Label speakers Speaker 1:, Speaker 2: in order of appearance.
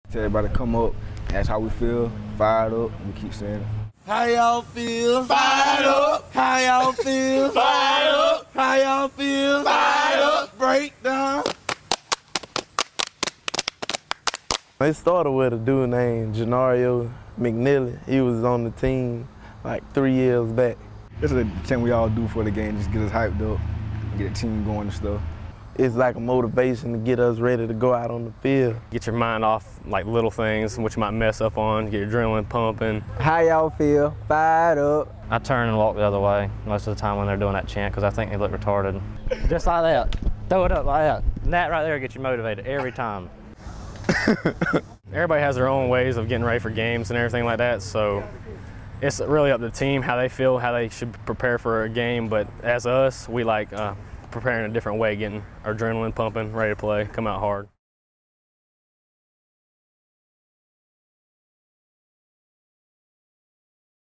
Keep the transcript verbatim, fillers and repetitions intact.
Speaker 1: Tell everybody to come up, that's how we feel, fired up, we keep saying it.
Speaker 2: How y'all feel? Fired up. How y'all feel? Fired up. How y'all feel? Fired up. Breakdown.
Speaker 3: It started with a dude named Janario McNeely. He was on the team like three years back.
Speaker 1: This is a thing we all do for the game, just get us hyped up, get the team going and stuff.
Speaker 3: It's like a motivation to get us ready to go out on the field.
Speaker 4: Get your mind off like little things which you might mess up on, get your adrenaline pumping.
Speaker 5: How y'all feel? Fired up.
Speaker 6: I turn and walk the other way most of the time when they're doing that chant because I think they look retarded. Just like that. Throw it up like that. And that right there gets you motivated every time.
Speaker 4: Everybody has their own ways of getting ready for games and everything like that, so it's really up to the team how they feel, how they should prepare for a game. But as us, we like uh, preparing a different way, getting our adrenaline pumping, ready to play, come out hard.